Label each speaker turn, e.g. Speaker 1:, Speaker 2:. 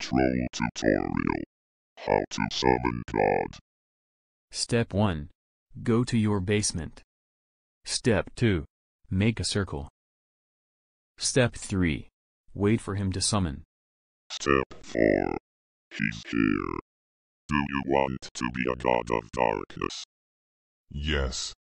Speaker 1: Troll tutorial. How to summon God.
Speaker 2: Step 1. Go to your basement. Step 2. Make a circle. Step 3. Wait for him to summon.
Speaker 1: Step 4. He's here. Do you want to be a god of darkness?
Speaker 3: Yes.